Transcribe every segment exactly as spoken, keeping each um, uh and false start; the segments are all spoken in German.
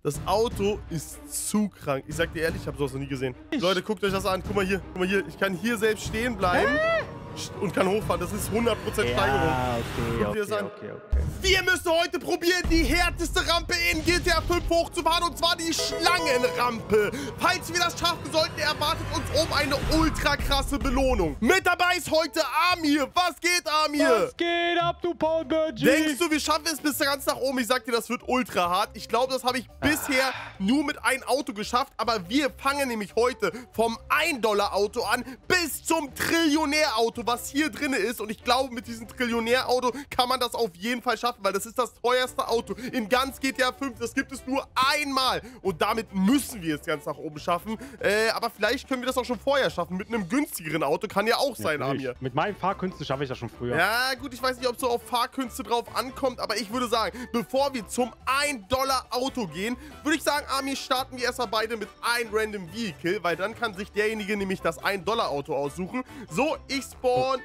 Das Auto ist zu krank. Ich sag dir ehrlich, ich habe sowas noch nie gesehen. Ich. Leute, guckt euch das an. Guck mal hier. Guck mal hier. Ich kann hier selbst stehen bleiben. Hä? Und kann hochfahren. Das ist hundert Prozent Steigerung. Ja, okay, okay, okay, okay. Wir müssen heute probieren, die härteste Rampe in G T A fünf hochzufahren. Und zwar die Schlangenrampe. Falls wir das schaffen sollten, erwartet uns oben eine ultra krasse Belohnung. Mit dabei ist heute Amir. Was geht, Amir? Was geht ab, du Paul Burgi? Denkst du, wir schaffen es bis ganz nach oben? Ich sag dir, das wird ultra hart. Ich glaube, das habe ich bisher nur mit einem Auto geschafft. Aber wir fangen nämlich heute vom ein Dollar Auto an bis zum Trillionär-Auto, was hier drin ist. Und ich glaube, mit diesem Trillionär-Auto kann man das auf jeden Fall schaffen, weil das ist das teuerste Auto in ganz G T A fünf. Das gibt es nur einmal. Und damit müssen wir es ganz nach oben schaffen. Äh, aber vielleicht können wir das auch schon vorher schaffen. Mit einem günstigeren Auto kann ja auch sein, Amir. Mit meinen Fahrkünsten schaffe ich das schon früher. Ja, gut, ich weiß nicht, ob es so auf Fahrkünste drauf ankommt, aber ich würde sagen, bevor wir zum ein Dollar Auto gehen, würde ich sagen, Amir, starten wir erstmal beide mit einem Random Vehicle, weil dann kann sich derjenige nämlich das ein Dollar Auto aussuchen. So, ich spawn...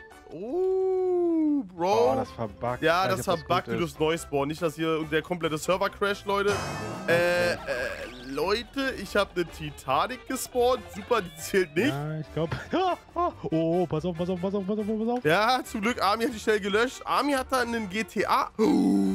Oh, Bro. Oh, das verbuggt. Ja, das verbuggt, du darfst neu spawnen. Nicht, dass hier der komplette Server crasht, Leute. Äh, äh, Leute, ich habe eine Titanic gespawnt. Super, die zählt nicht. Ja, ich glaube. Oh, pass auf, pass auf, pass auf, pass auf, pass auf. Ja, zum Glück, Armin hat die schnell gelöscht. Armin hat da einen G T A. Oh,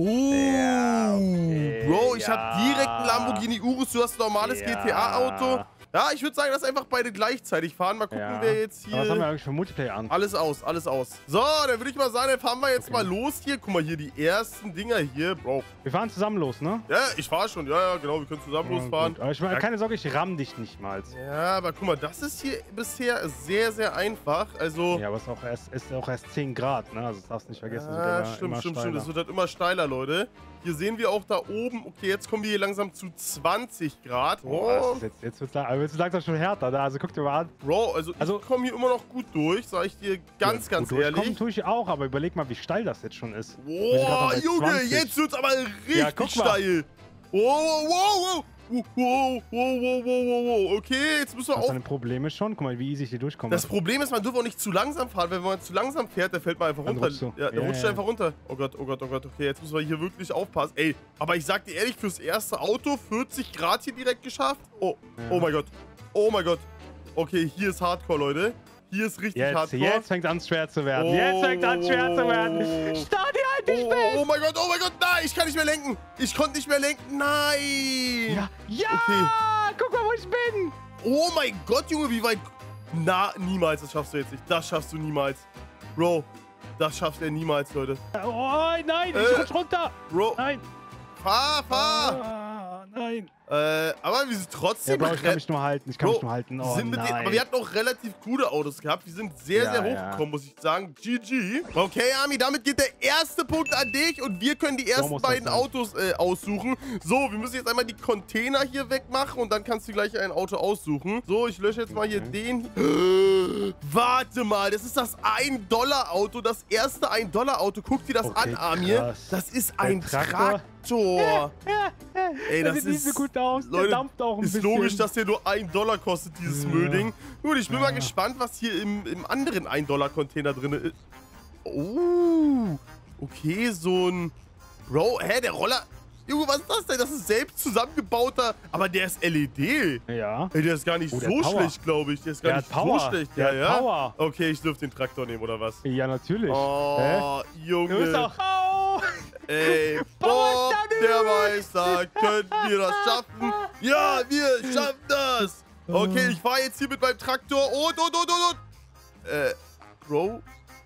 ja, okay, Bro, ich ja. habe direkt einen Lamborghini Urus. Du hast ein normales ja. G T A-Auto. Ja, ich würde sagen, dass einfach beide gleichzeitig fahren. Mal gucken, Ja. wer jetzt hier... Aber was haben wir eigentlich für Multiplayer an? Alles aus, alles aus. So, dann würde ich mal sagen, dann fahren wir jetzt okay. mal los hier. Guck mal, hier die ersten Dinger hier, Bro. Wir fahren zusammen los, ne? Ja, ich fahre schon. Ja, ja, genau, wir können zusammen ja, losfahren. Aber ich meine, ja. keine Sorge, ich ramm dich nicht mal. Ja, aber guck mal, das ist hier bisher sehr, sehr einfach. Also... Ja, aber es ist auch erst, ist auch erst zehn Grad, ne? Also das darfst du nicht vergessen. Ja, immer, stimmt, immer stimmt, steiler. stimmt. Das wird halt immer steiler, Leute. Hier sehen wir auch da oben, okay, jetzt kommen wir hier langsam zu zwanzig Grad. Oh, das ist jetzt, jetzt wird es langsam schon härter, ne? Also guck dir mal an. Bro, also, also ich komme hier immer noch gut durch, sag ich dir ganz, ja, ganz ehrlich. Kommen tue ich auch, aber überleg mal, wie steil das jetzt schon ist. Boah, Junge, jetzt wird's aber richtig ja, steil. Wow, wow, wow. Wow, wow, wow, wow, wow, wow. Okay, jetzt müssen wir auch... Das Probleme schon. Guck mal, wie easy ich hier durchkomme. Das Problem ist, man darf auch nicht zu langsam fahren, weil wenn man zu langsam fährt, der fällt man einfach runter. Ja, der ja, rutscht ja. einfach runter. Oh Gott, oh Gott, oh Gott. Okay, jetzt müssen wir hier wirklich aufpassen. Ey, aber ich sag dir ehrlich, fürs erste Auto vierzig Grad hier direkt geschafft. Oh, ja. oh mein Gott. Oh mein Gott. Okay, hier ist Hardcore, Leute. Hier ist richtig jetzt, hardcore. Jetzt fängt es an schwer zu werden. Oh, jetzt fängt es an schwer zu werden. Start dir halt nicht oh, fest. Oh mein Gott, oh mein Gott, nein, ich kann nicht mehr lenken. Ich konnte nicht mehr lenken, nein. Ja, ja, okay. Guck mal, wo ich bin. Oh mein Gott, Junge, wie weit... Na, niemals, das schaffst du jetzt nicht. Das schaffst du niemals. Bro, das schafft er niemals, Leute. Oh nein, äh, ich rutsch runter. Bro, nein. Fahr, fahr. Ah, nein. Äh, aber wir sind trotzdem... Ja, Bro, ich kann mich nur halten, ich kann Bro, mich nur halten. Oh, sind mit nein. Den, aber wir hatten auch relativ gute Autos gehabt. Wir sind sehr, ja, sehr hochgekommen, ja. muss ich sagen. G G. Okay, Ami, damit geht der erste Punkt an dich und wir können die ersten so beiden Autos äh, aussuchen. So, wir müssen jetzt einmal die Container hier wegmachen und dann kannst du gleich ein Auto aussuchen. So, ich lösche jetzt mal hier okay. den. Äh, warte mal, das ist das ein Dollar Auto, das erste ein Dollar Auto. Guck dir das okay, an, Amir. Krass. Das ist der ein Traktor. Traktor. Ja, ja, ja. Ey, das, das sieht ist nicht so gut aus. Leute, der dampft auch ein ist bisschen. logisch, dass der nur ein Dollar kostet, dieses ja. Müllding. Gut, ich bin ja. mal gespannt, was hier im, im anderen ein Dollar Container drin ist. Oh, okay, so ein... Bro, hä, der Roller... Junge, was ist das denn? Das ist selbst zusammengebauter, aber der ist L E D. Ja. Ey, der ist gar nicht oh, so schlecht, glaube ich. Der ist gar der nicht Power. so schlecht. Der ja, ja. Power. Okay, ich dürfte den Traktor nehmen, oder was? Ja, natürlich. Oh, Hä? Junge. Du bist doch... Oh. Ey, Bob, der Meister, können wir das schaffen? Ja, wir schaffen das. Okay, ich fahre jetzt hier mit meinem Traktor und, und, und, und, und. Äh, Bro?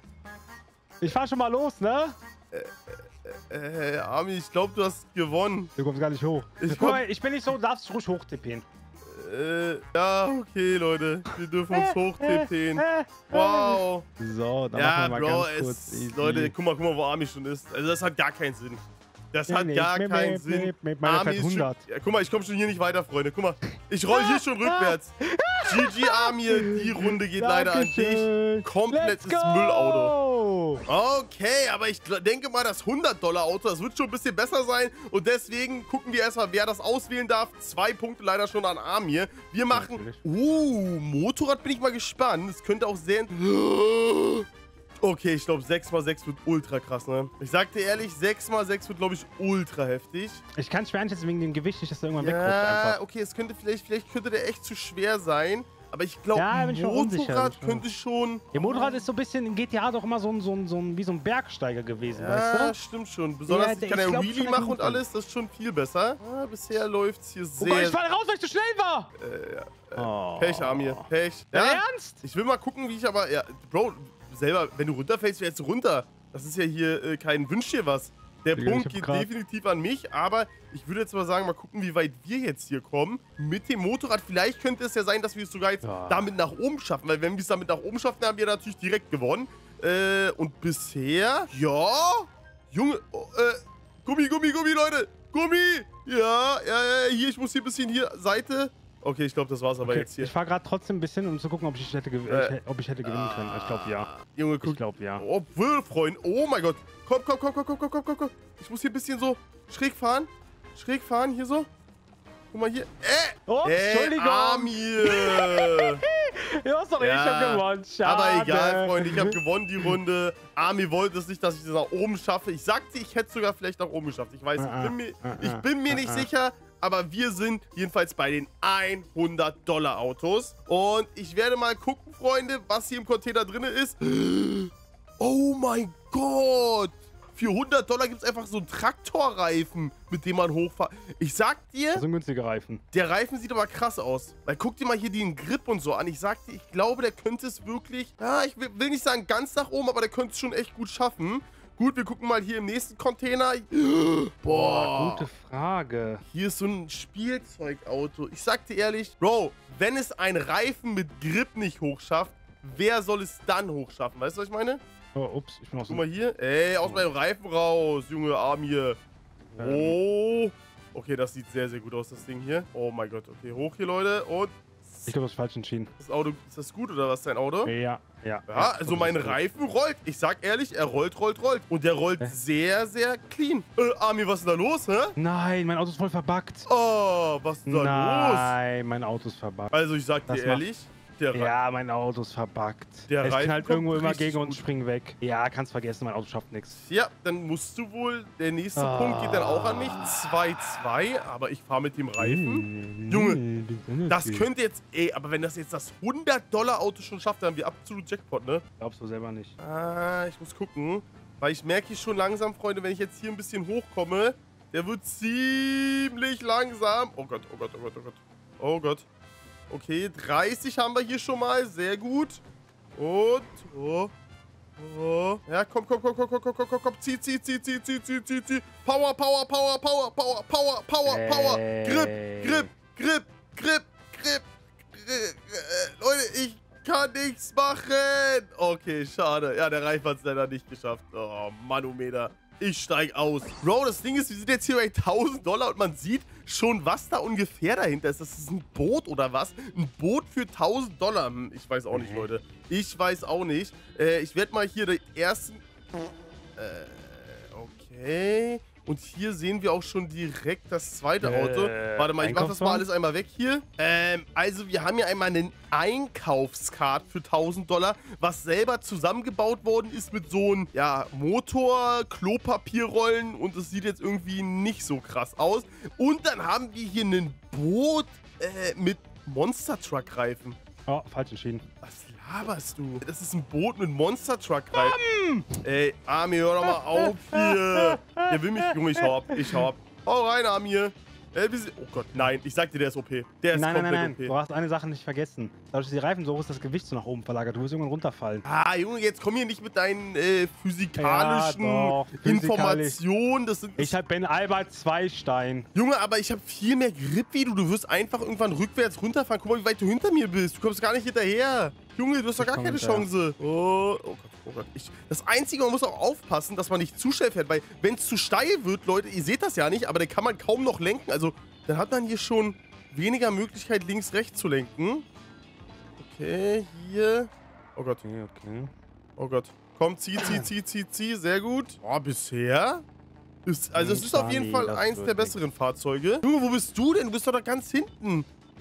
Ich fahr schon mal los, ne? Äh, äh, äh Armin, ich glaube, du hast gewonnen. Du kommst gar nicht hoch. Ich, komm, ich bin nicht so, du darfst ruhig hochtippen. Äh, ja, okay, Leute. Wir dürfen uns hochtippen. Wow. So, dann ja, machen wir mal Bro, ganz kurz. es, easy. Leute, guck mal, guck mal, wo Armin schon ist. Also, das hat gar keinen Sinn. Das hat nee, gar nee, keinen nee, Sinn. Nee, nee, meine Armin ist hundert. schon, ja, guck mal, ich komme schon hier nicht weiter, Freunde. Guck mal, ich roll hier schon rückwärts. G G Amir, die Runde geht leider an dich. Komplettes Müllauto. Okay, aber ich denke mal, das hundert Dollar Auto, das wird schon ein bisschen besser sein. Und deswegen gucken wir erstmal, wer das auswählen darf. Zwei Punkte leider schon an Amir. Wir machen... Uh, Motorrad bin ich mal gespannt. Das könnte auch sehr... Okay, ich glaube, sechs mal sechs wird ultra krass, ne? Ich sag dir ehrlich, sechs mal sechs wird, glaube ich, ultra heftig. Ich kann es schwer einschätzen wegen dem Gewicht, nicht, dass er irgendwann wegrutscht Ja, einfach. okay, es könnte vielleicht, vielleicht könnte der echt zu schwer sein. Aber ich glaube, Ja, bin ein ich mir unsicher, Motorrad bin ich mir- könnte schon... Ihr Motorrad ist so ein bisschen in G T A doch immer so ein, so ein, so ein, wie so ein Bergsteiger gewesen, Ja, weißt du? stimmt schon. Besonders, Ja, ich der- kann ich ja glaub Wheelie schon, der machen kann und gut alles, das ist schon viel besser. Ah, bisher läuft's hier Oh Gott, ich sehr... falle raus, weil ich zu schnell war! Äh, ja. Oh. Pech, Amir, Pech. Dein Ja, Ernst? ich will mal gucken, wie ich aber... Ja, Bro, selber, wenn du runterfällst, fällst du runter. Das ist ja hier äh, kein Wünsch dir was. Der Digga, Punkt ich hab geht grad- definitiv an mich, aber ich würde jetzt mal sagen, mal gucken, wie weit wir jetzt hier kommen. Mit dem Motorrad, vielleicht könnte es ja sein, dass wir es sogar jetzt Ja. damit nach oben schaffen, weil wenn wir es damit nach oben schaffen, dann haben wir natürlich direkt gewonnen. Äh, und bisher, ja, Junge, oh, äh, Gummi, Gummi, Gummi, Leute, Gummi, ja, ja, ja, hier, ich muss hier ein bisschen hier, Seite. Okay, ich glaube, das war's aber Okay, jetzt hier. ich fahre gerade trotzdem ein bisschen, um zu gucken, ob ich hätte, gew Äh, ob ich hätte gewinnen können. Ich glaube, ja. Junge, Ich guck, glaube, ja. Obwohl, Freund. Oh mein Gott. Komm, komm, komm, komm, komm, komm, komm, komm, komm. Ich muss hier ein bisschen so schräg fahren. Schräg fahren, hier so. Guck mal hier. Äh! Oh, Ey, Entschuldigung. Amir. Ja, sorry, ich Ja, hab gewonnen. Schade. Aber egal, Freund. Ich habe gewonnen die Runde. Amir wollte es nicht, dass ich das nach oben schaffe. Ich sagte, ich hätte es sogar vielleicht nach oben geschafft. Ich weiß, ich bin mir, ich bin mir nicht sicher. Aber wir sind jedenfalls bei den hundert Dollar Autos. Und ich werde mal gucken, Freunde, was hier im Container drin ist. Oh mein Gott. Für hundert Dollar gibt es einfach so einen Traktorreifen, mit dem man hochfährt. Ich sag dir, Das sind günstige Reifen. der Reifen sieht aber krass aus. Weil guck dir mal hier den Grip und so an. Ich sag dir, ich glaube, der könnte es wirklich... Ja, ich will, will nicht sagen ganz nach oben, aber der könnte es schon echt gut schaffen. Gut, wir gucken mal hier im nächsten Container. Boah. Gute Frage. Hier ist so ein Spielzeugauto. Ich sag dir ehrlich, Bro, wenn es ein Reifen mit Grip nicht hochschafft, wer soll es dann hochschaffen? Weißt du, was ich meine? Oh, ups, ich bin aus Guck dem... mal hier. Ey, aus meinem Reifen raus, Junge, Arm hier. Oh. Okay, das sieht sehr, sehr gut aus, das Ding hier. Oh mein Gott. Okay, hoch hier, Leute. Und Ich glaube, das ist falsch entschieden. das Auto, ist das gut oder was, dein Auto? Ja, ja. Ja, also mein Reifen rollt. Ich sag ehrlich, er rollt, rollt, rollt. Und der rollt Hä? sehr, sehr clean. Äh, Armin, was ist denn da los, hä? Nein, mein Auto ist voll verbuggt. Oh, was ist denn da los? Nein, mein Auto ist verbuggt. Also ich sag dir Das macht- ehrlich, der Reifen... Ja, mein Auto ist verbuggt. Der Es Reifen knallt kommt irgendwo immer richtig gegen und gut. springt weg. Ja, kannst vergessen, mein Auto schafft nichts. Ja, dann musst du wohl... Der nächste Punkt geht dann auch an mich. zwei zwei, aber ich fahre mit dem Reifen. Junge, Das könnte jetzt... Ey, aber wenn das jetzt das hundert Dollar Auto schon schafft, dann haben wir absolut Jackpot, ne? Glaubst du selber nicht. Ah, ich muss gucken. Weil ich merke hier schon langsam, Freunde, wenn ich jetzt hier ein bisschen hochkomme, der wird ziemlich langsam. Oh Gott, oh Gott, oh Gott, oh Gott. Oh Gott. Okay, dreißig haben wir hier schon mal. Sehr gut. Und... Oh. Oh. Ja, komm, komm, komm, komm, komm, komm, komm, komm, komm. Zieh, zieh, zieh, zieh, zieh, zieh, zieh, zieh. Power, Power, Power, Power, Power, Power, Power, Power. Grip, Grip, Grip, Grip, Grip. Grip. Äh, Leute, ich kann nichts machen. Okay, schade. Ja, der Reifen hat es leider nicht geschafft. Oh, Manometer. Ich steig aus. Bro, das Ding ist, wir sind jetzt hier bei tausend Dollar und man sieht schon, was da ungefähr dahinter ist. Das ist ein Boot oder was? Ein Boot für tausend Dollar. Hm, ich weiß auch nicht, Leute. Ich weiß auch nicht. Äh, ich werde mal hier den ersten... Äh, okay. Und hier sehen wir auch schon direkt das zweite Äh, Auto. Warte mal, ich mach das mal Einkaufswagen? alles einmal weg hier. Ähm, also wir haben hier einmal einen Einkaufskart für tausend Dollar, was selber zusammengebaut worden ist mit so einem, ja, Motor, Klopapierrollen und es sieht jetzt irgendwie nicht so krass aus. Und dann haben wir hier ein Boot äh, mit Monster Truck Reifen. Oh, falsch entschieden. Was laberst du? Das ist ein Boot mit Monster Truck Reifen. Ey, Amir, hör doch mal auf hier. Der will mich, Junge, ich hau ab, ich hau ab. Hau rein, Amir. Äh, wir sind- oh Gott, nein, ich sag dir, der ist O P. Der ist Nein, nein, komplett nein, nein. Du O P. hast eine Sache nicht vergessen. Dadurch, dass die Reifen so hoch ist, das Gewicht so nach oben verlagert. Du wirst irgendwann runterfallen. Ah, Junge, jetzt komm hier nicht mit deinen äh, physikalischen Ja, doch, physikalisch. Informationen. Das sind, Ich hab Ben Albert zwei Stein. Junge, aber ich habe viel mehr Grip wie du. Du wirst einfach irgendwann rückwärts runterfahren. Guck mal, wie weit du hinter mir bist. Du kommst gar nicht hinterher. Junge, du hast doch Ich gar komm keine hinterher. Chance. Oh, oh Gott, oh Gott. Ich, das Einzige, man muss auch aufpassen, dass man nicht zu schnell fährt. Weil, wenn es zu steil wird, Leute, ihr seht das ja nicht, aber dann kann man kaum noch lenken. Also, dann hat man hier schon weniger Möglichkeit, links, rechts zu lenken. Okay, hier. Oh Gott. Okay, okay. Oh Gott. Komm, zieh, zieh, zieh, zieh, zieh. Sehr gut. Oh, bisher? Ist, also, es ist auf jeden Fall das eins wird der nix. besseren Fahrzeuge. Junge, wo bist du denn? Du bist doch da ganz hinten.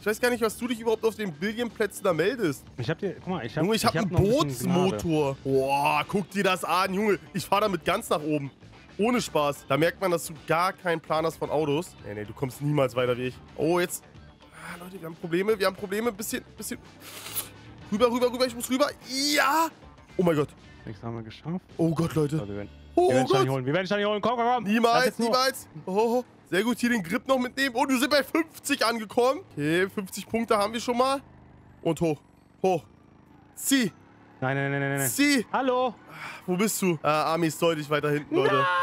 Ich weiß gar nicht, was du dich überhaupt auf den Billion-Plätzen da meldest. Ich hab dir, guck mal, ich hab, Junge, ich hab, hab einen noch ein bisschen Gnade. Bootsmotor. Boah, guck dir das an, Junge. Ich fahre damit ganz nach oben. Ohne Spaß. Da merkt man, dass du gar keinen Plan hast von Autos. Nee, nee, du kommst niemals weiter wie ich. Oh, jetzt... Ah, Leute, wir haben Probleme. Wir haben Probleme. Bisschen, bisschen... Rüber, rüber, rüber. Ich muss rüber. Ja! Oh mein Gott. Nichts haben wir geschafft. Oh Gott, Leute. So, wir werden, oh, wir werden oh Steini Gott. holen. Wir werden Steini holen. Komm, komm, komm. Niemals, niemals. Oh, sehr gut. Hier den Grip noch mitnehmen. Oh, wir sind bei fünfzig angekommen. Okay, fünfzig Punkte haben wir schon mal. Und hoch. Hoch. Zieh. Nein, nein, nein, nein, nein. Zieh. Hallo. Wo bist du? Ah, Army ist deutlich weiter hinten, Leute. Nein!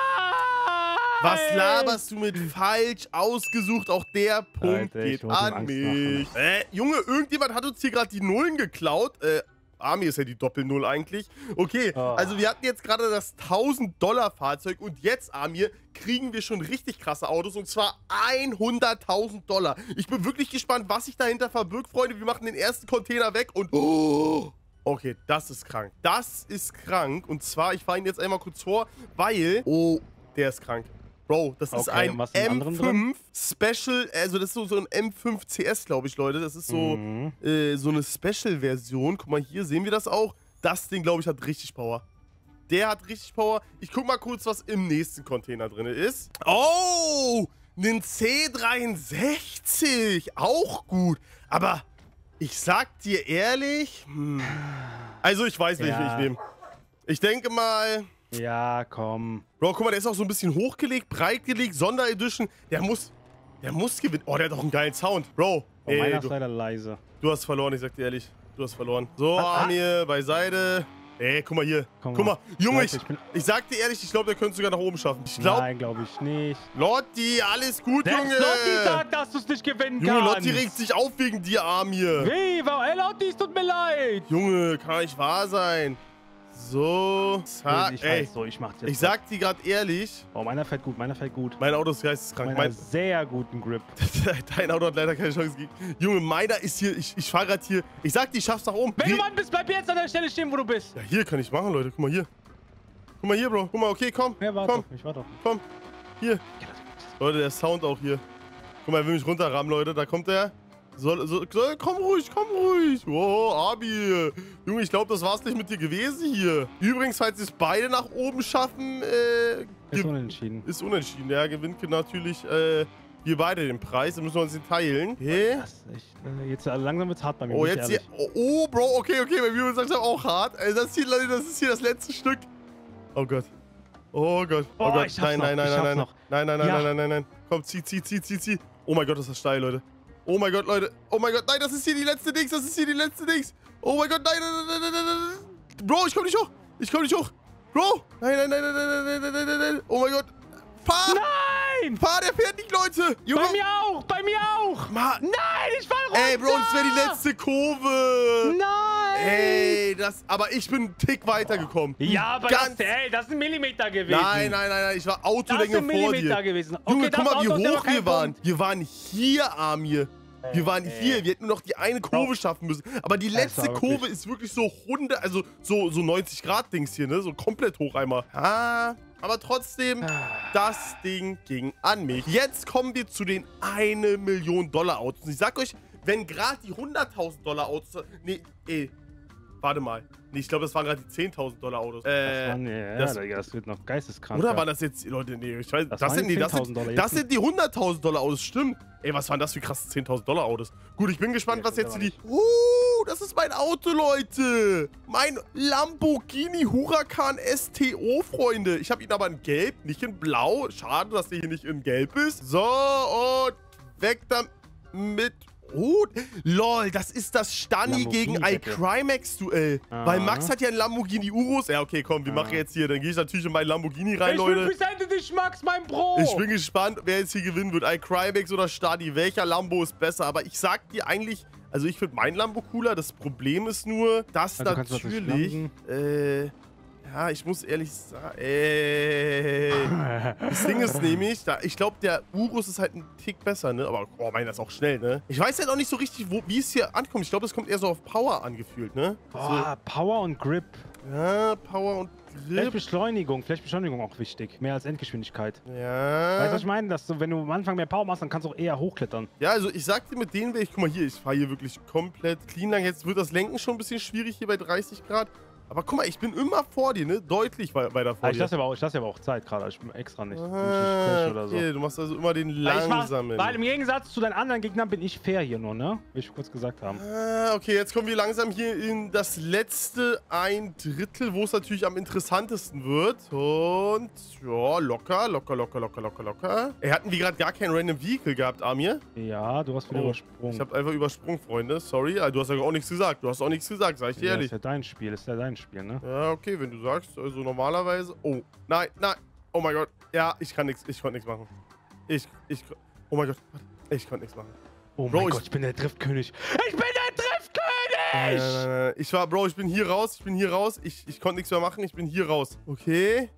Was laberst du mit falsch ausgesucht? Auch der Punkt Alter, ich geht wollte ihm an Angst mich. Äh, Junge, irgendjemand hat uns hier gerade die Nullen geklaut. Äh, Army ist ja die Doppel-Null eigentlich. Okay, Oh. also wir hatten jetzt gerade das tausend-Dollar-Fahrzeug und jetzt, Army, kriegen wir schon richtig krasse Autos und zwar hunderttausend Dollar. Ich bin wirklich gespannt, was sich dahinter verbirgt, Freunde. Wir machen den ersten Container weg und... Oh, okay, das ist krank. Das ist krank. Und zwar, ich fahre ihn jetzt einmal kurz vor, weil... Oh, der ist krank. Bro, das ist Okay, ein was im anderen M drin? fünf Special, also das ist so, so ein M fünf C S, glaube ich, Leute. Das ist so, Mhm. äh, so eine Special-Version. Guck mal, hier sehen wir das auch. Das Ding, glaube ich, hat richtig Power. Der hat richtig Power. Ich guck mal kurz, was im nächsten Container drin ist. Oh, einen C dreiundsechzig. Auch gut. Aber ich sag dir ehrlich, hm, also ich weiß, welchen Ja. ich nehme. Ich denke mal... Ja, komm. Bro, guck mal, der ist auch so ein bisschen hochgelegt, breit gelegt, Sonderedition. Der muss, der muss gewinnen. Oh, der hat auch einen geilen Sound. Bro, Oh, ey, meiner ist du, leider leise. du hast verloren, ich sag dir ehrlich. Du hast verloren. So, Ah, ah. Amir, beiseite. Ey, guck mal hier. Komm guck mal. mal, Junge, Leute, ich, ich bin- ich sag dir ehrlich, ich glaube, der könnte sogar nach oben schaffen. Ich glaube, Nein, glaube ich nicht. Lotti, alles gut, Der Junge. Lotti sagt, dass du es nicht gewinnen Junge, kannst. Lotti regt sich auf wegen dir, Amir. Wie? Warum? Ey, Lotti, es tut mir leid. Junge, kann nicht wahr sein. So, zack, ich ey. weiß so, ich mach jetzt. Ich sag dir gerade ehrlich, Oh, meiner fährt gut, meiner fährt gut. mein Auto ist geisteskrank. Meiner Mein, sehr guten Grip. Dein Auto hat leider keine Chance gegeben. Junge, meiner ist hier, ich, ich fahre gerade hier. Ich sag dir, ich schaff's nach oben. Wenn du Hier- Mann bist, bleib jetzt an der Stelle stehen, wo du bist. Ja, hier kann ich machen, Leute. Guck mal hier. Guck mal hier, Bro. Guck mal, okay, komm. Ja, warte komm, auf mich, warte auf mich. komm. Hier. Leute, der Sound auch hier. Guck mal, er will mich runterrammen, Leute. Da kommt der. Soll, soll, soll, komm ruhig, komm ruhig. Wow, Abi. Junge, ich glaube, das war's nicht mit dir gewesen hier. Übrigens, falls sie es beide nach oben schaffen, äh, Ist ge- unentschieden. ist unentschieden. Ja, gewinnt natürlich, äh, wir beide den Preis. Dann müssen wir uns den teilen. Okay. Das ist echt, äh, jetzt äh, langsam wird's hart bei mir. Oh, bin ich jetzt hier. ehrlich. Oh, oh, Bro, okay, okay. Bei mir wird es langsam auch hart. Ey, das, hier, Leute, das ist hier das letzte Stück. Oh Gott. Oh Gott. Oh, Oh, Gott. ich schaff's Nein, noch, nein, nein, ich nein, schaff's nein. noch. Nein, nein, nein, Ja. nein, nein, nein, nein. Komm, zieh, zieh, zieh, zieh, zieh. Oh mein Gott, das ist steil, Leute. Oh mein Gott, Leute. Oh mein Gott, nein, das ist hier die letzte Dings. Das ist hier die letzte Dings. Oh mein Gott, nein, nein, nein, nein, nein, nein, nein. Bro, ich komm nicht hoch. Ich komm nicht hoch. Bro. Nein, nein, nein, nein, nein, nein, nein, nein, nein, nein. Oh mein Gott. Fahr. Nein! Fahr, der fährt nicht, Leute. Junge. Bei mir auch! Bei mir auch! Mann. Nein, ich fall runter! Ey, Bro, das wäre die letzte Kurve. Nein! Ey, das, aber ich bin einen Tick weitergekommen. Ja, aber Ganz, das, ey, das ist ein Millimeter gewesen. Nein, nein, nein, nein, ich war Das Autolänge ist ein vor Millimeter dir. gewesen. Okay, Junge, das guck mal, wie Auto ist aber hoch kein wir waren. Punkt. Wir waren hier, Amir. Wir waren hier, wir hätten nur noch die eine Kurve schaffen müssen. Aber die Das letzte war wirklich- Kurve ist wirklich so hundert, also so, so neunzig Grad Dings hier, ne? So komplett hoch einmal. Ah, aber trotzdem, das Ding ging an mich. Jetzt kommen wir zu den eine Million Dollar Autos. Und ich sag euch, wenn gerade die hunderttausend Dollar Autos... Nee, ey, warte mal. Nee, ich glaube, das waren gerade die zehntausend Dollar Autos. Das, Äh, waren, ja, das- das, das wird noch geisteskrank. oder waren das jetzt, Leute, nee, ich weiß, Das das, waren sind, die nee, das, zehntausend sind, Dollar, das jetzt sind die hunderttausend Dollar Autos, stimmt. Ey, was waren das für krasse zehntausend Dollar Autos? Gut, ich bin gespannt, Ja, was jetzt aber hier die... Uh, das ist mein Auto, Leute. Mein Lamborghini Huracan S T O, Freunde. Ich habe ihn aber in Gelb, nicht in Blau. Schade, dass der hier nicht in Gelb ist. So, und weg damit... Oh, lol, das ist das Stani gegen Lamborghini-Wette. iCrimex-Duell. Aha. Weil Max hat ja einen Lamborghini Urus. Ja, okay, komm, wir Ah. machen jetzt hier. Dann gehe ich natürlich in meinen Lamborghini rein, Ich Leute. will bis Ende dich, Max, mein Bro! Ich bin gespannt, wer jetzt hier gewinnen wird. iCrimex oder Stadi. Welcher Lambo ist besser? Aber ich sag dir eigentlich, also ich finde mein Lambo cooler. Das Problem ist nur, dass Also, du kannst das nicht natürlich, landen. äh, ja, ich muss ehrlich sagen, ey, das Ding ist nämlich, da, ich glaube, der Urus ist halt ein Tick besser, ne? Aber, oh, meiner ist auch schnell, ne? Ich weiß halt auch nicht so richtig, wo, wie es hier ankommt. Ich glaube, es kommt eher so auf Power angefühlt, ne? Boah, Power und Grip. Ja, Power und Vielleicht Beschleunigung, vielleicht Beschleunigung auch wichtig. Mehr als Endgeschwindigkeit. Ja. Weißt du, was ich meine? Dass du, wenn du am Anfang mehr Power machst, dann kannst du auch eher hochklettern. Ja, also ich sag dir, mit denen wäre ich, guck mal hier, ich fahre hier wirklich komplett clean lang. Jetzt wird das Lenken schon ein bisschen schwierig hier bei dreißig Grad. Aber guck mal, ich bin immer vor dir, ne? Deutlich weiter vor Ah, ich dir. lasse aber, auch- ich lass aber auch Zeit gerade. Ich bin extra nicht. Ah, nicht oder so. okay, du machst also immer den Weil ich mach- langsamen. Weil im Gegensatz zu deinen anderen Gegnern bin ich fair hier nur, ne? Will ich kurz gesagt haben. Ah, okay, jetzt kommen wir langsam hier in das letzte ein Drittel, wo es natürlich am interessantesten wird. Und ja, locker, locker, locker, locker, locker, locker. Ey, hatten wir gerade gar kein Random Vehicle gehabt, Amir? Ja, du hast wieder Oh, übersprungen. Ich habe einfach übersprungen, Freunde. Sorry, ah, du hast ja auch nichts gesagt. Du hast auch nichts gesagt, sag ich dir ja, ehrlich. ist ja dein Spiel, ist ja dein Spiel, ne? Ja, okay, wenn du sagst, also normalerweise... Oh, nein, nein, oh mein Gott. Ja, ich kann nichts, ich konnte nichts machen. Ich, ich, oh mein Gott, ich konnte nichts machen. Oh Bro, mein ich- Gott, ich bin der Driftkönig. Ich bin der Driftkönig! Nein, nein, nein, nein. Ich war, Bro, ich bin hier raus, ich bin hier raus. Ich, ich konnte nichts mehr machen, ich bin hier raus. Okay,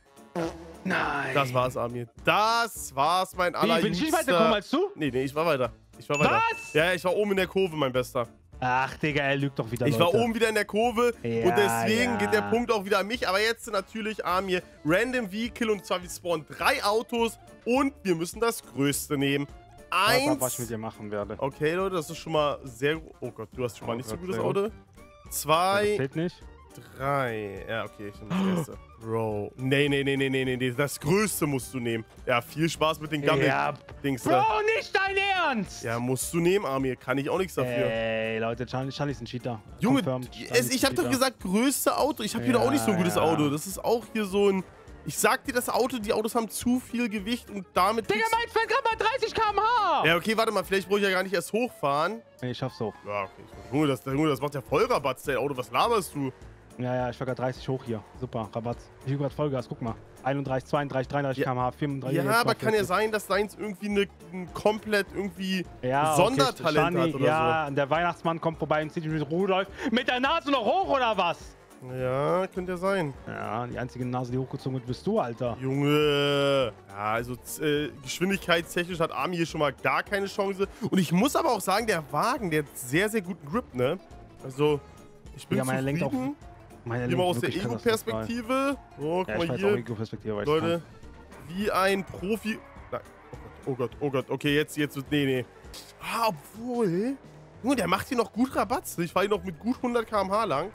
Nein. das war's, Amir. Das war's, mein Wie, allerliebster... bin ich nicht weitergekommen als du? Nee, nee, ich war weiter. Ich war weiter. Was? Ja, ja, ich war oben in der Kurve, mein Bester. Ach, Digga, er lügt doch wieder, Ich war Leute. oben wieder in der Kurve Ja, und deswegen ja. geht der Punkt auch wieder an mich. Aber jetzt natürlich, Amir, Random Vehicle und zwar wir spawnen drei Autos und wir müssen das größte nehmen. Warte mal, Eins. was ich mit dir machen werde. Okay, Leute, das ist schon mal sehr... gu- Oh Gott, du hast schon mal Oh nicht so Gott, gutes sehr Auto. Ja, das Zwei, zählt nicht. drei. Ja, okay, ich nehme das erste. Bro. Nee, nee, nee, nee, nee, nee, nee. Das größte musst du nehmen. Ja, viel Spaß mit den Ja, Gammel-Dings Bro, da. nicht dein Ernst! Ja, musst du nehmen, Amir. Kann ich auch nichts dafür. Ey, Leute, Charlie, Charlie ist ein Cheater. Junge, Confirmed, Charlie es, ist ich ein hab doch Cheater. gesagt, größte Auto. Ich habe hier doch auch nicht so ein gutes Ja, ja. Auto. Das ist auch hier so ein... Ich sag dir, das Auto, die Autos haben zu viel Gewicht und damit... Digga, kriegst- mein fährt gerade mal dreißig Kilometer pro Stunde! Ja, okay, warte mal. Vielleicht brauche ich ja gar nicht erst hochfahren. Nee, ich schaff's hoch. Ja, okay. Junge, das, Junge, das macht ja Vollrabatz, dein Auto. Was laberst du? Ja, ja, ich fahr gerade dreißig hoch hier. Super, Rabatt. Ich gebe gerade Vollgas, guck mal. einunddreißig, zweiunddreißig, dreiunddreißig Ja. Kilometer pro Stunde, vierunddreißig. Ja, jetzt aber kann ja vierzig. sein, dass deins irgendwie eine, ein komplett irgendwie Ja, Sondertalent okay, Shani, hat oder ja, der Weihnachtsmann kommt vorbei und zieht mich mit Rudolf mit der Nase noch hoch, oder was? so. Ja, könnte ja sein. Ja, die einzige Nase, die hochgezogen wird, bist du, Alter. Junge. Ja, also äh, geschwindigkeitstechnisch hat Armin hier schon mal gar keine Chance. Und ich muss aber auch sagen, der Wagen, der hat sehr, sehr guten Grip, ne? Also, ich bin Ja, meine lenkt auch zufrieden. Meine Hier mal aus der wirklich katastrophal. Ego-Perspektive. So, guck Ja, ich mal weiß auch hier. Ego-Perspektive, weil ich Leute, wie ein Profi... Nein. Oh Gott, oh Gott, oh Gott. Okay, jetzt, jetzt wird... Nee, nee. Ah, obwohl... Junge, der macht hier noch gut Rabatz. Ich fahre hier noch mit gut hundert Kilometer pro Stunde lang.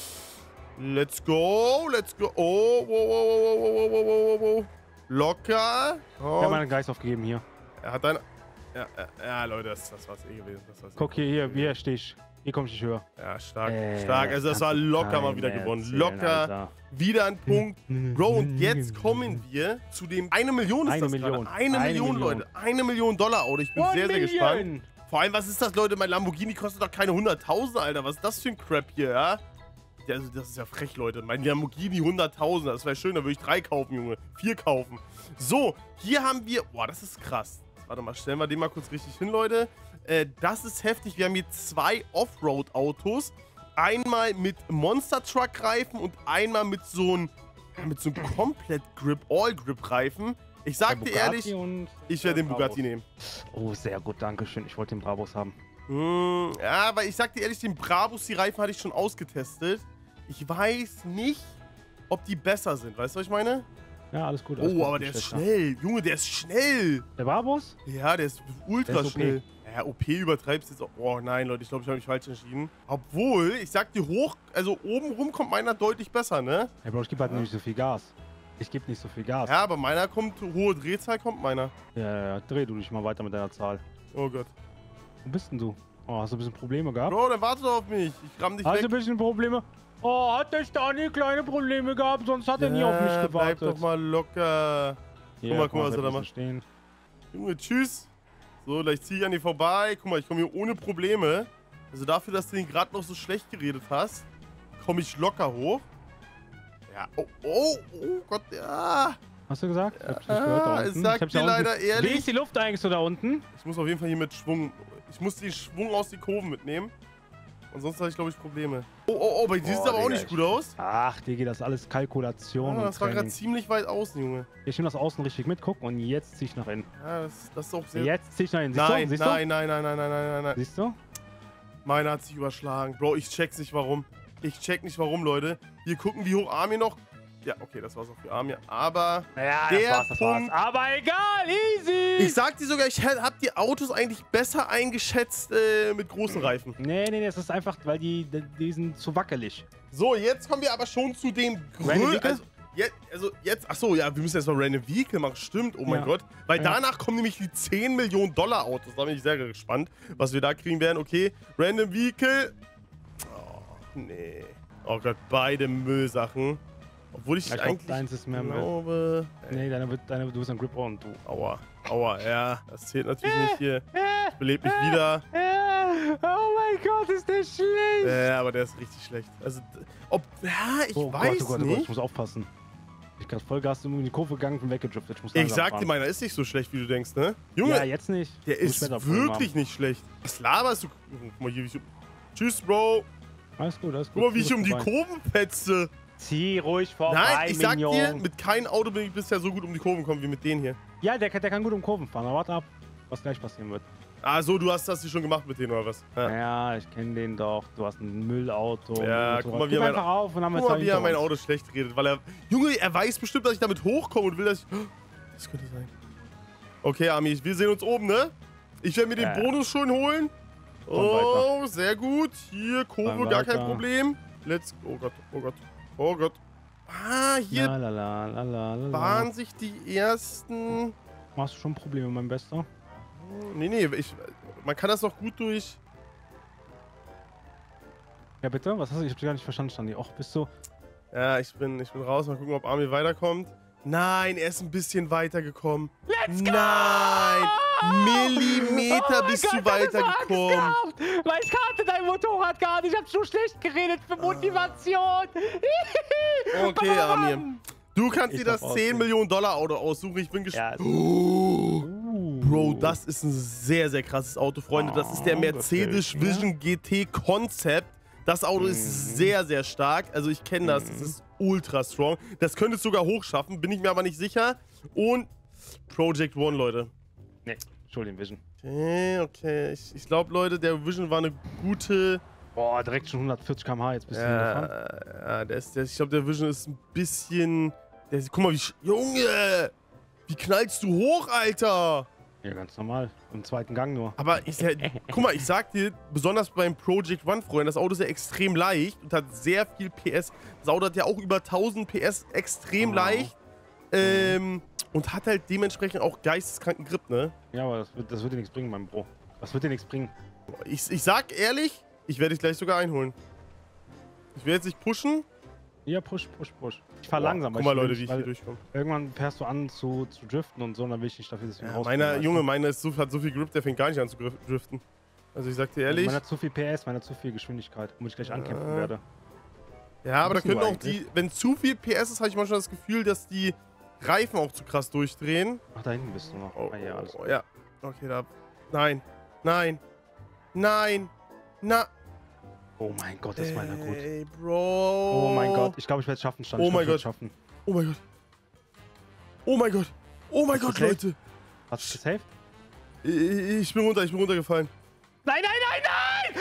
Let's go, let's go. Oh, wow, wow, wow, wow, wow, wow, wow. Locker. Ich habe Und meinen Geist aufgegeben hier. er hat ein... Ja, ja, ja, Leute, das, das war's eh gewesen. Das war's eh Guck hier, hier, hier stehe ich. Hier komm ich nicht höher. Ja, stark, Äh, stark. Also das war kannst du locker mal keinem wieder gewonnen. erzählen, Locker. Alter. Wieder ein Punkt. Bro, und jetzt kommen wir zu dem... Eine Million ist Eine das Million. gerade. Eine, Eine Million, Million. Leute. Eine Million Dollar, Auto. Ich bin One sehr, sehr Million. gespannt. Vor allem, was ist das, Leute? Mein Lamborghini kostet doch keine hunderttausend, Alter. Was ist das für ein Crap hier, ja? Ja, also das ist ja frech, Leute. Mein Lamborghini hunderttausend. Das wäre schön, da würde ich drei kaufen, Junge. Vier kaufen. So, hier haben wir... Boah, das ist krass. Warte mal, stellen wir den mal kurz richtig hin, Leute. Äh, das ist heftig. Wir haben hier zwei Offroad-Autos. Einmal mit Monster-Truck-Reifen und einmal mit so einem mit so einem Komplett-Grip, All-Grip-Reifen. Ich sag dir Der ehrlich, Bugatti und ich werde den der Bugatti Brabus. nehmen. Oh, sehr gut, danke schön. Ich wollte den Brabus haben. Hm, ja, aber ich sag dir ehrlich, den Brabus, die Reifen hatte ich schon ausgetestet. Ich weiß nicht, ob die besser sind. Weißt du, was ich meine? Ja, alles gut. Alles Oh, gut, aber der nicht ist schlechter. schnell. Junge, der ist schnell. Der Brabus? Ja, der ist ultra Der ist O P. schnell. Ja, O P übertreibst jetzt auch. Oh nein, Leute, ich glaube, ich habe mich falsch entschieden. Obwohl, ich sag dir hoch, also oben rum kommt meiner deutlich besser, ne? Hey, Bro, ich gebe halt nicht so viel Gas. Ich gebe nicht so viel Gas. Ja, aber meiner kommt, hohe Drehzahl kommt meiner. Ja, ja, ja. Dreh du dich mal weiter mit deiner Zahl. Oh Gott. Wo bist denn du? Oh, hast du ein bisschen Probleme gehabt? Bro, dann warte doch auf mich. Ich ramm dich Hast du weg. ein bisschen Probleme? Oh, hat der Stani kleine Probleme gehabt, sonst hat er nie auf mich Ja, gewartet. bleib doch mal locker. Hier, guck mal, guck mal, was er da bleib macht. Stehen. Junge, tschüss. So, gleich zieh ich an dir vorbei. Guck mal, ich komme hier ohne Probleme. Also dafür, dass du den gerade noch so schlecht geredet hast, komme ich locker hoch. Ja, oh, oh, oh Gott, ja. Hast du gesagt? Ich hab's nicht Ah, gehört da ich unten. sag Ich hab's dir da unten- leider ehrlich- Wie ist die Luft eigentlich so da unten? Ich muss auf jeden Fall hier mit Schwung, ich muss den Schwung aus den Kurven mitnehmen. Und sonst habe ich, glaube ich, Probleme. Oh, oh, oh, bei dir sieht es Boah, aber auch Digga, nicht gut aus. Ach, Digi, das ist alles Kalkulation Ah, und das war gerade Training. ziemlich weit außen, Junge. Ich nehme das außen richtig mit, guck, und jetzt zieh ich nach innen. Ja, das, das ist auch sehr... Jetzt zieh ich nach innen. Siehst Nein, du? Siehst nein, nein, nein, nein, nein, nein, nein, du? nein. Siehst du? Meiner hat sich überschlagen. Bro, ich check's nicht, warum. Ich check nicht, warum, Leute. Hier gucken, wie hoch Armin noch... Ja, okay, das war's auch für Amir. Aber Ja, der das war's, das Punkt, war's. Aber egal, easy. ich sag dir sogar, ich hab die Autos eigentlich besser eingeschätzt äh, mit großen Reifen. Nee, nee, nee, es ist einfach, weil die, die, die sind zu wackelig. So, jetzt kommen wir aber schon zu dem Random Grö... Vehicle? Also, jetzt, also jetzt... Achso, ja, wir müssen jetzt mal Random Vehicle machen. Stimmt, oh mein Ja. Gott. Weil Ja. danach kommen nämlich die zehn Millionen Dollar Autos. Da bin ich sehr gespannt, was wir da kriegen werden. Okay, Random Vehicle. Oh, nee. Oh Gott, beide Müllsachen. Obwohl ich, Ich glaub, eigentlich deins ist mehr Müll. glaube... Nee, deine wird, deine, du bist ein Grip und du. Aua, aua, ja. Das zählt natürlich nicht hier. Ich belebe mich wieder. Oh mein Gott, ist der schlecht. Äh, aber der ist richtig schlecht. Also, d- ob... Ja, ich Oh weiß Gott, oh Gott, oh nicht. Gott, ich muss aufpassen. Ich kann Vollgas in die Kurve gegangen und weggedriftet. Ich muss Ich langsam sag fahren. dir, meiner ist nicht so schlecht, wie du denkst, ne? Junge, Ja, jetzt nicht. der Muss ist später Probleme wirklich haben. nicht schlecht. Was laberst du? Guck mal hier, wie ich... Tschüss, Bro. Alles gut, alles gut. Guck mal, wie ich Du um die bist vorbei. Kurven petze. Zieh ruhig vorbei, Nein, ich sag Mignon. dir, mit keinem Auto bin ich bisher so gut um die Kurven gekommen wie mit denen hier. Ja, der, kann- der kann gut um Kurven fahren. Aber warte ab, was gleich passieren wird. Ah, so, du hast das hier schon gemacht mit denen, oder was? Ja. Ja, ich kenne den doch. Du hast ein Müllauto. Ja, ein guck Motorrad. mal, wie Gib er mein- einfach auf und dann haben wir Guck mal, zwei wie er hinter mein uns. Auto schlecht redet, weil er... Junge, er weiß bestimmt, dass ich damit hochkomme und will, dass ich... Das könnte sein. Okay, Ami, wir sehen uns oben, ne? Ich werde mir den Ja. Bonus schon holen. Komm Oh, sehr gut. Hier, Kurve, Komm gar kein weiter. Problem. Let's... Oh Gott, oh Gott, oh Gott. Ah, hier La, la, la, la, la, la. bahnen sich die ersten... Machst du schon Probleme, mein Bester? Nee, nee, ich, man kann das noch gut durch... Ja, bitte? Was hast du? Ich hab dich gar nicht verstanden, Standi. Och, bist du... Ja, ich bin, ich bin raus. Mal gucken, ob Armin weiterkommt. Nein, er ist ein bisschen weitergekommen. Let's go! Nein! Millimeter Oh mein bist Gott, du ich hab so weitergekommen. Angst gehabt, weil ich kannte dein Motorrad gar nicht. Ich hab so schlecht geredet für Motivation. Okay, Amir. Du kannst Ich dir das darf zehn aussuchen. Millionen Dollar Auto aussuchen. Ich bin gespannt. Ja. Oh, Uh. Bro, das ist ein sehr, sehr krasses Auto, Freunde. Das ist der Oh, Mercedes gefällt mir. Vision G T Concept. Das Auto ist sehr, sehr stark. Also ich kenne das. Das ist ultra strong. Das könnte es sogar hochschaffen, bin ich mir aber nicht sicher. Und Project One, Leute. Nee, Entschuldigung, Vision. Okay, okay. Ich, ich glaube, Leute, der Vision war eine gute... Boah, direkt schon hundertvierzig Kilometer pro Stunde. Jetzt bist du hingefahren. Ja, ja der ist, der, ich glaube, der Vision ist ein bisschen... Der, guck mal, wie... sch- Junge! Wie knallst du hoch, Alter? Ja, ganz normal. Im zweiten Gang nur. Aber ich, guck mal, ich sag dir, besonders beim Project One, Freunde, das Auto ist ja extrem leicht und hat sehr viel P S. Das Auto hat ja auch über tausend P S, extrem Oh. leicht. Ähm, und hat halt dementsprechend auch geisteskranken Grip, ne? Ja, aber das wird, das wird dir nichts bringen, mein Bro. Das wird dir nichts bringen. Ich, ich sag ehrlich, ich werde dich gleich sogar einholen. Ich werde jetzt nicht pushen. Ja, push, push, push. Ich fahr Boah, langsam. Guck weil mal, will Leute, wie nicht, ich weil hier durchkomme. Irgendwann fährst du an zu, zu driften und so, und dann will ich nicht dafür, dass ich ihn Ja, rauskomme, meiner, weißt Junge, du? meiner ist so, hat so viel Grip, der fängt gar nicht an zu grif- driften. Also ich sag dir ehrlich. Meiner hat zu viel P S, meiner hat zu viel Geschwindigkeit, womit ich gleich ankämpfen Ja. werde. Ja, aber da Wissen können wir auch eigentlich? die, wenn zu viel P S ist, habe ich manchmal das Gefühl, dass die Reifen auch zu krass durchdrehen. Ach, da hinten bist du noch. Oh, ah, ja, alles oh, gut. ja. Okay, da. Nein. Nein. Nein. Na. Oh mein Gott, ist meiner gut. Ey, Bro. Oh mein Gott, ich glaube, ich werde es schaffen, Stand. Oh Ich glaub, mein ich werd's Gott. schaffen. Oh mein Gott. Oh mein Gott. Oh mein Hast du Gott, safe? Leute. Hast du safe? Ich, ich bin runter, ich bin runtergefallen. Nein, nein, nein,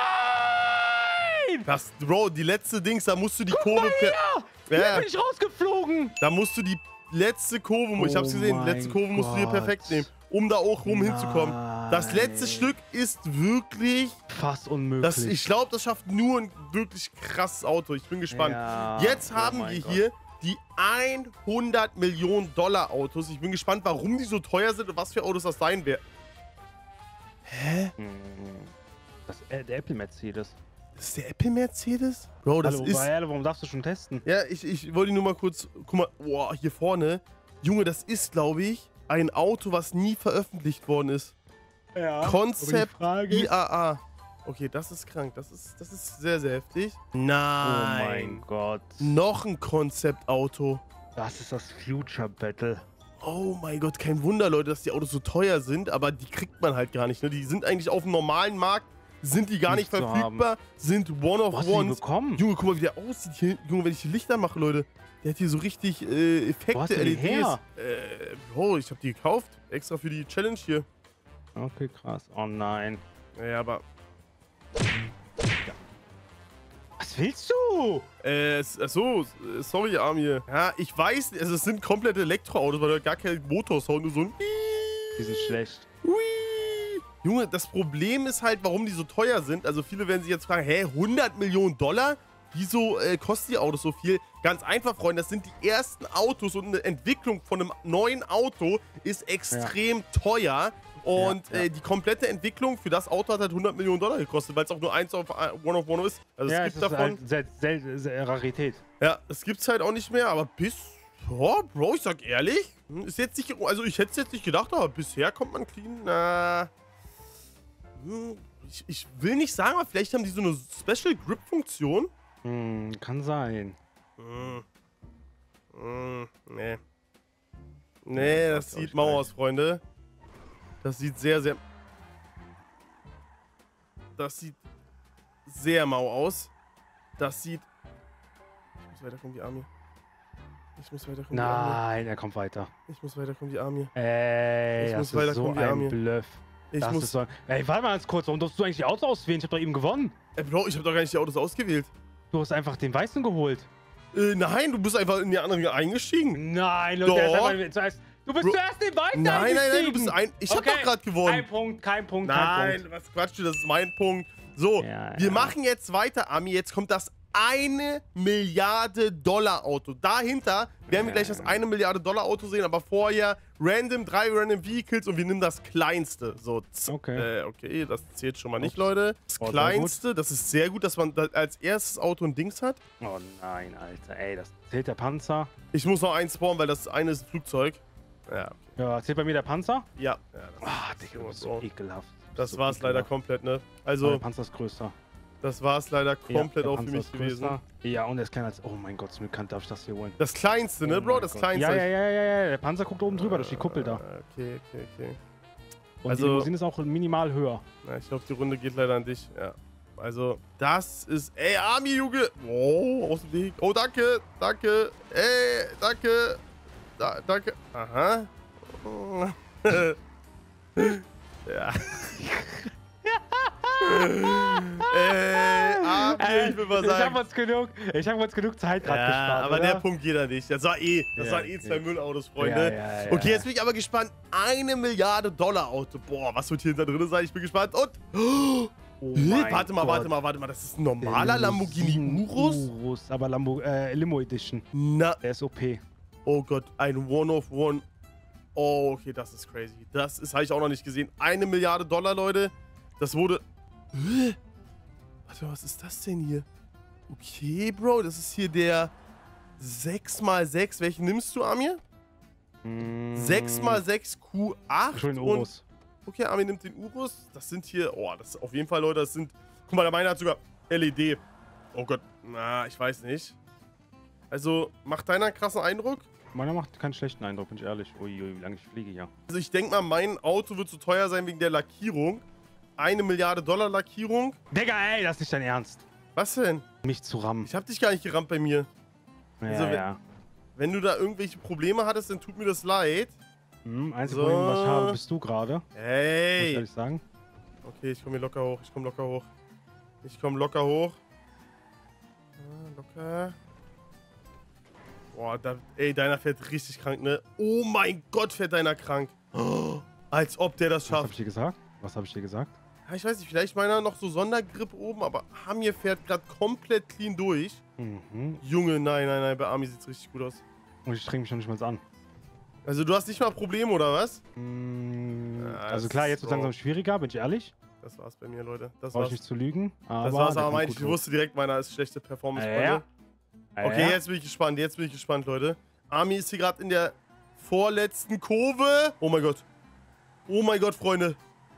nein! Nein! Das, Bro, die letzte Dings, da musst du die Kurve... Mal per- her! Ja, Hier ja. bin ich rausgeflogen! Da musst du die letzte Kurve, ich hab's Oh gesehen, die letzte mein Kurve musst du dir Gott. perfekt nehmen, um da auch rum hinzukommen. Das letzte Nein. Stück ist wirklich, Fast unmöglich. das, ich glaube, das schafft nur ein wirklich krasses Auto. Ich bin gespannt. Ja, Jetzt oh haben mein wir Gott. hier die hundert Millionen Dollar Autos. Ich bin gespannt, warum die so teuer sind und was für Autos das sein werden. Hä? Hm. Das, äh, der Apple Mercedes. Das ist der Apple Mercedes? Bro, das Hallo, ist... Hallo, warum darfst du schon testen? Ja, ich, ich wollte nur mal kurz... Guck mal, boah, hier vorne. Junge, das ist, glaube ich, ein Auto, was nie veröffentlicht worden ist. Ja. Concept Frage I A A. Okay, das ist krank. Das ist, das ist sehr, sehr heftig. Nein. Oh mein Gott. Noch ein Konzeptauto. Das ist das Future Battle. Oh mein Gott, kein Wunder, Leute, dass die Autos so teuer sind, aber die kriegt man halt gar nicht. Ne? Die sind eigentlich auf dem normalen Markt, sind die gar nicht, Nicht zu verfügbar, sind One of Wo hast du die Ones. bekommen? Junge, guck mal, wie der aussieht hier. Junge, wenn ich die Lichter mache, Leute. Der hat hier so richtig äh, Effekte, Wo hast du die L E Ds. her? Äh, Bro, ich hab die gekauft. Extra für die Challenge hier. Okay, krass. Oh nein. Naja, aber Was Was willst du? Äh, s- ach so, sorry, Amir. Ja, ich weiß, also es sind komplette Elektroautos, weil da gar kein Motorsound, nur so ein Die sind schlecht. Hui. Junge, das Problem ist halt, warum die so teuer sind. Also viele werden sich jetzt fragen, hä, hundert Millionen Dollar? Wieso äh, kosten die Autos so viel? Ganz einfach, Freunde, das sind die ersten Autos und eine Entwicklung von einem neuen Auto ist extrem ja. teuer. Und ja, ja. Äh, die komplette Entwicklung für das Auto hat halt hundert Millionen Dollar gekostet, weil es auch nur eins auf One of One ist. Also ja, es gibt es ist davon. Halt sel sel sel Rarität. Ja, es gibt's halt auch nicht mehr, aber bis. Ja, Bro, ich sag ehrlich, ist jetzt nicht. Also ich hätte es jetzt nicht gedacht, aber bisher kommt man clean. Na. Hm, ich, ich will nicht sagen, aber vielleicht haben die so eine Special Grip-Funktion. Hm, kann sein. Hm. Hm, nee. Nee, das, das sieht mau aus, Freunde. Das sieht sehr, sehr... Das sieht sehr mau aus. Das sieht... Ich muss weiterkommen, die Army. Ich muss weiterkommen, die Army. Nein, er kommt weiter. Ich muss weiterkommen, die Army. Ey, ich das muss ist so ein Bluff. Ich das muss... Ist so... Ey, warte mal ganz kurz, warum darfst du eigentlich die Autos auswählen? Ich hab doch eben gewonnen. Ey, Bro, ich hab doch gar nicht die Autos ausgewählt. Du hast einfach den Weißen geholt. Äh, nein, du bist einfach in die anderen eingestiegen. Nein, Leute, der ist einfach zuerst... Du bist Bro, zuerst den Weißen Nein, eingestiegen. nein, nein, du bist ein... Ich okay. hab doch gerade gewonnen. Kein Punkt, kein Punkt, nein, kein Punkt. Nein, was quatschst du, das ist mein Punkt. So, ja, wir ja. machen jetzt weiter, Ami. Jetzt kommt das eine Milliarde Dollar Auto. Dahinter werden wir gleich das eine Milliarde Dollar Auto sehen, aber vorher random, drei random Vehicles und wir nehmen das kleinste. So, okay. Äh, okay, das zählt schon mal nicht, Leute. Das oh, kleinste, das ist sehr gut, dass man das als erstes Auto ein Dings hat. Oh nein, Alter, ey, das zählt der Panzer. Ich muss noch eins spawnen, weil das eine ist ein Flugzeug. Ja, okay. Ja, zählt bei mir der Panzer? Ja. ja Ah, Digga, du bist so ekelhaft. Das so war's ekelhaft. leider komplett, ne? Also, der Panzer ist größer. Das war's leider komplett ja, auch für mich gewesen. Ja, und er ist kleiner als... Oh mein Gott, zum Glück darf ich das hier holen. Das kleinste, ne, oh Bro? Das Gott. kleinste. Ja, ja, ja, ja, ja. Der Panzer guckt oben drüber, durch die Kuppel da. Okay, okay, okay. Und also, die Limousine ist auch minimal höher. Na, ich glaube, die Runde geht leider an dich. Ja. Also, das ist... Ey, Army, Junge! Oh, aus dem Weg. Oh, danke, danke. Ey, danke. Da, danke. Aha. Oh. ja. Ey, Army, ich will mal sagen. Ich hab uns genug, ich hab uns genug Zeit gerade ja, gespart, aber oder? der Punkt geht da nicht. Das war eh, das ja, waren eh zwei ja. Müllautos, Freunde. Ja, ja, ja, okay, jetzt bin ich aber gespannt. Eine Milliarde Dollar Auto. Boah, was wird hier hinter drin sein? Ich bin gespannt. Und... Oh, oh warte mal, Gott. warte mal, warte mal. Das ist ein normaler Lamborghini Urus? Urus, aber Lambo, äh, Limo Edition. Na. Der ist O P. Oh Gott, ein One-of-One. Oh, okay, das ist crazy. Das ist, habe ich auch noch nicht gesehen. Eine Milliarde Dollar, Leute. Das wurde... Hä? Warte mal, was ist das denn hier? Okay, Bro, das ist hier der sechs mal sechs. Welchen nimmst du, Amir? Mm. sechs mal sechs Q acht. Schön Urus. Okay, Amir nimmt den Urus. Das sind hier... Oh, das ist auf jeden Fall, Leute, das sind... Guck mal, der meine hat sogar L E D. Oh Gott, na, ich weiß nicht. Also, macht deiner einen krassen Eindruck? Meiner macht keinen schlechten Eindruck, bin ich ehrlich. Uiui, wie lange ich fliege hier. Also, ich denke mal, mein Auto wird so teuer sein wegen der Lackierung. Eine Milliarde Dollar Lackierung. Digga, ey, das ist nicht dein Ernst. Was denn? Mich zu rammen. Ich hab dich gar nicht gerammt bei mir. Ja, also, wenn, ja. wenn du da irgendwelche Probleme hattest, dann tut mir das leid. Hm, einzige So. Problem, was ich habe, bist du gerade. Hey. Muss ich ehrlich sagen. Okay, ich komme hier locker hoch. Ich komme locker hoch. Ich komme locker hoch. Ah, locker. Boah, da, ey, deiner fährt richtig krank, ne? Oh mein Gott, fährt deiner krank. Oh, als ob der das Was habe schafft. ich dir gesagt? Was habe ich dir gesagt? Ja, ich weiß nicht, vielleicht meiner noch so Sondergrip oben, aber Hamir fährt gerade komplett clean durch. Mhm. Junge, nein, nein, nein, bei Ami sieht's richtig gut aus. Und ich streng mich noch nicht mal an. Also du hast nicht mal Probleme, oder was? Mm, Ja, also das klar, ist jetzt wird es so. langsam schwieriger, bin ich ehrlich. Das war's bei mir, Leute. Das Brauche war's. ich nicht zu lügen. Aber Das war's, der aber kommt meinte ich, gut ich hoch. wusste direkt, meiner ist schlechte Performance, Ja. Freunde. Ja, Okay, ja. jetzt bin ich gespannt, jetzt bin ich gespannt, Leute. Ami ist hier gerade in der vorletzten Kurve. Oh mein Gott. Oh mein Gott, Freunde.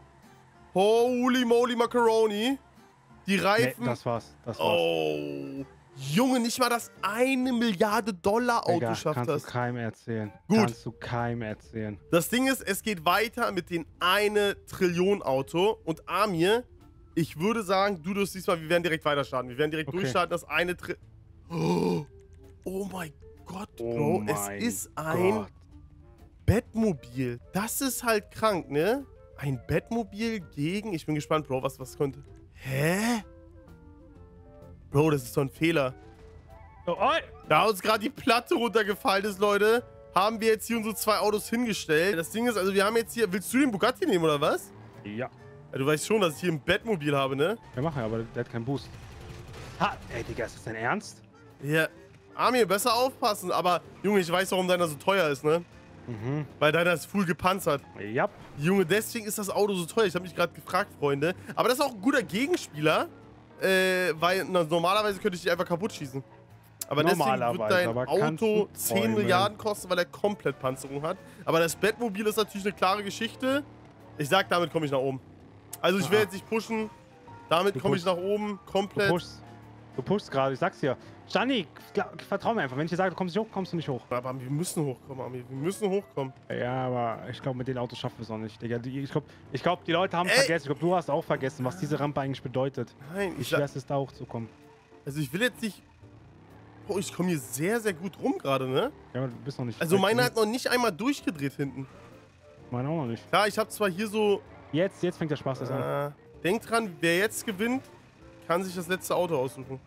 Holy moly Macaroni. Die Nee, Reifen. das war's. Das war's. Oh. Junge, nicht mal das eine Milliarde Dollar Auto Digga, schafft kannst das. du keinem erzählen. Gut. Kannst du keinem erzählen. Das Ding ist, es geht weiter mit dem eine Trillion Auto. Und Amir, ich würde sagen, du wirst diesmal, wir werden direkt weiter starten. Wir werden direkt Okay. durchstarten, das eine Tri... Oh, oh mein Gott, Bro. Oh mein es ist ein Gott. Bettmobil. Das ist halt krank, ne? Ein Bettmobil gegen... Ich bin gespannt, Bro, was, was könnte... Hä? Bro, das ist doch ein Fehler. Oh, oi. Da uns gerade die Platte runtergefallen ist, Leute, haben wir jetzt hier unsere zwei Autos hingestellt. Das Ding ist, also wir haben jetzt hier... Willst du den Bugatti nehmen, oder was? Ja. Ja, du weißt schon, dass ich hier ein Bettmobil habe, ne? Ja, mach ja, aber der hat keinen Boost. Ha, ey, Digga, ist das dein Ernst? Ja. Amir, besser aufpassen. Aber, Junge, ich weiß, warum deiner so teuer ist, ne? Mhm. Weil deiner ist full gepanzert. Ja. Junge, deswegen ist das Auto so teuer. Ich habe mich gerade gefragt, Freunde. Aber das ist auch ein guter Gegenspieler. Äh, weil na, normalerweise könnte ich dich einfach kaputt schießen. Aber deswegen wird dein aber Auto kannst du zehn träumen. Milliarden kosten, weil er komplett Panzerung hat. Aber das Bettmobil ist natürlich eine klare Geschichte. Ich sag, damit komme ich nach oben. Also ich will Aha. jetzt nicht pushen. Damit Du komme ich pushst. nach oben. Du Komplett. pushst. Du pushst gerade, ich sag's dir. Stani, vertrau mir einfach. Wenn ich dir sage, du kommst nicht hoch, kommst du nicht hoch. Aber wir müssen hochkommen, Ami. Wir müssen hochkommen. Ja, aber ich glaube, mit den Autos schaffen wir es noch nicht, Digga. Die- Ich glaube, ich glaub, die Leute haben Ey. vergessen. Ich glaube, du hast auch vergessen, was diese Rampe eigentlich bedeutet. Nein, Wie ich, schwer sag- ist es, da hochzukommen. also ich will jetzt nicht... Oh, ich komme hier sehr, sehr gut rum gerade, ne? Ja, aber du bist noch nicht. Also weit meine genug. hat noch nicht einmal durchgedreht hinten. Meine auch noch nicht. Klar, ich habe zwar hier so... Jetzt, jetzt fängt der Spaß erst an. Äh, denkt dran, wer jetzt gewinnt, kann sich das letzte Auto aussuchen.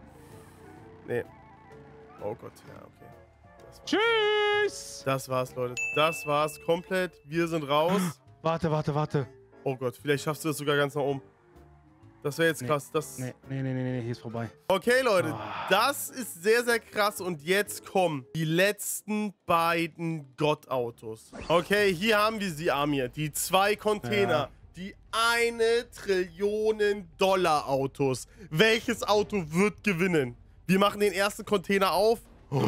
Nee. Oh Gott, ja, okay. Das war's. Tschüss! Das war's, Leute. Das war's komplett. Wir sind raus. Warte, warte, warte. Oh Gott, vielleicht schaffst du das sogar ganz nach oben. Das wäre jetzt Nee. krass. Das Nee, nee, nee, nee, nee, hier ist vorbei. Okay, Leute, Ah. das ist sehr, sehr krass. Und jetzt kommen die letzten beiden Gottautos. Okay, hier haben wir sie, Amir. Die zwei Container. Ja. Die eine Trillionen Dollar Autos. Welches Auto wird gewinnen? Wir machen den ersten Container auf.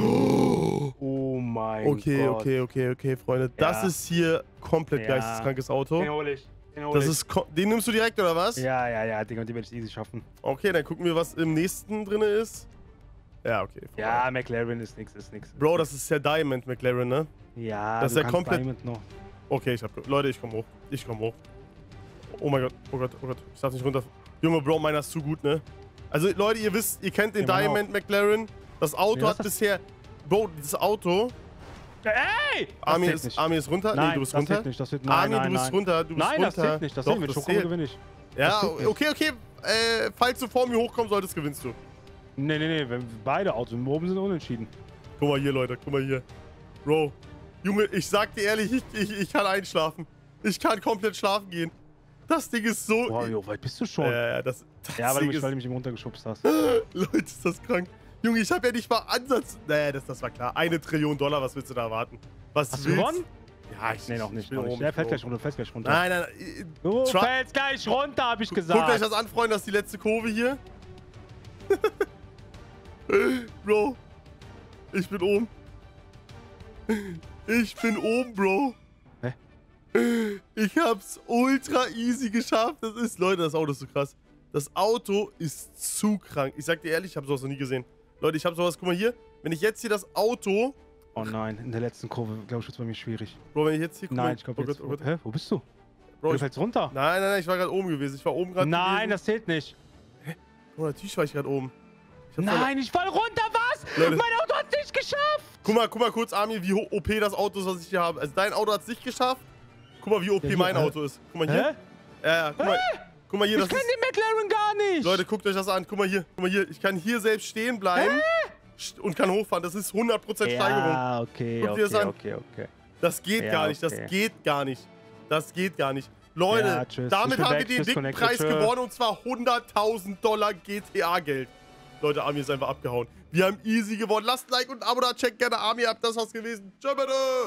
Oh mein Okay, Gott. okay, okay, okay, Freunde. Das Ja. ist hier komplett Ja. geisteskrankes Auto. Den hol ich. Den hol Das ich. ist, ko- den nimmst du direkt, oder was? Ja, ja, ja, Digga, und die werde ich easy schaffen. Okay, dann gucken wir, was im nächsten drin ist. Ja, okay. Ja, McLaren ist nix, ist nix. Bro, das ist der Diamond McLaren, ne? Ja, das ist du ja kannst komplett- Diamond noch. Okay, ich hab... ge- Leute, ich komm hoch. Ich komm hoch. Oh mein Gott, oh Gott, oh Gott. Ich darf nicht runter... Junge, Bro, meiner ist zu gut, ne? Also, Leute, ihr wisst, ihr kennt den Ja, meiner Diamond McLaren. Das Auto Ja, hat das- bisher... Bro, dieses Auto... Ey! Das Armin zählt ist, nicht. Armin ist runter? Nein, nee, du bist das runter. zählt nicht, das wird... Nein, Armin, nein, du bist nein. runter, du bist Nein, das runter. zählt nicht, das Doch, zählt nicht. das Hochkommen zählt. gewinne ich. Ja, das zählt nicht. okay, okay. Äh, falls du vor mir hochkommen solltest, gewinnst du. Nee, nee, nee, wenn beide Autos oben sind unentschieden. Guck mal hier, Leute, guck mal hier. Bro, Junge, ich sag dir ehrlich, ich, ich, ich kann einschlafen. Ich kann komplett schlafen gehen. Das Ding ist so... Boah, jo, weit bist du schon? Ja, ja, das, das ja, weil du, Ding mich, ist... weil du mich eben runtergeschubst hast. Leute, ist das krank. Junge, ich habe ja nicht mal Ansatz... Naja, das, das war klar. Eine Trillion Dollar, was willst du da erwarten? Was Hast du willst? gewonnen? Ja, ich... Nee, noch ich nicht. bin Noch nicht. oben, Der ich fällt bin gleich runter, fällt gleich runter. Nein, nein, nein. Du Tra- fällst gleich runter, hab ich gesagt. Guckt euch das an, Freunde, das ist die letzte Kurve hier. Bro, ich bin oben. Ich bin oben, Bro. Hä? Ich hab's ultra easy geschafft. Das ist, Leute, das Auto ist so krass. Das Auto ist zu krank. Ich sag dir ehrlich, ich hab sowas noch nie gesehen. Leute, ich hab sowas, guck mal hier. Wenn ich jetzt hier das Auto... Oh nein, in der letzten Kurve, glaube ich, wird es bei mir schwierig. Bro, wenn ich jetzt hier... guck Nein, mal- ich glaube oh jetzt... Gott, oh Gott. Hä, wo bist du? Bro, Du ich, fällst runter? nein, nein, nein, ich war gerade oben gewesen. Ich war oben gerade Nein, gewesen. das zählt nicht. Oh, natürlich war ich gerade oben. Ich hab voll- Nein, ich fall runter, was? Leute. Mein Auto hat nicht geschafft! Guck mal, guck mal kurz, Armin, wie O P das Auto ist, was ich hier habe. Also dein Auto hat es nicht geschafft. Guck mal, wie O P Ja, hier, mein hä? Auto ist. Guck mal hier. Hä? Ja, ja, guck mal. Guck mal hier, Ich das kenne ist... den McLaren gar nicht! Leute, guckt euch das an. Guck mal hier. Guck mal hier. Ich kann hier selbst stehen bleiben st- und kann hochfahren. Das ist hundert Prozent Steigerung. Ja, okay, Guck dir das okay, an. okay, okay. Das geht Ja, gar nicht. Das okay. geht gar nicht. Das geht gar nicht. Leute, Ja, tschüss. damit Ich bin haben weg. wir den Tschüss, dicken Connected. Preis Tschö. gewonnen und zwar hunderttausend Dollar G T A-Geld. Leute, Armin ist einfach abgehauen. Wir haben easy gewonnen. Lasst ein Like und ein Abo da. Checkt gerne Armin ab. Das war's gewesen. Tschö, bitte.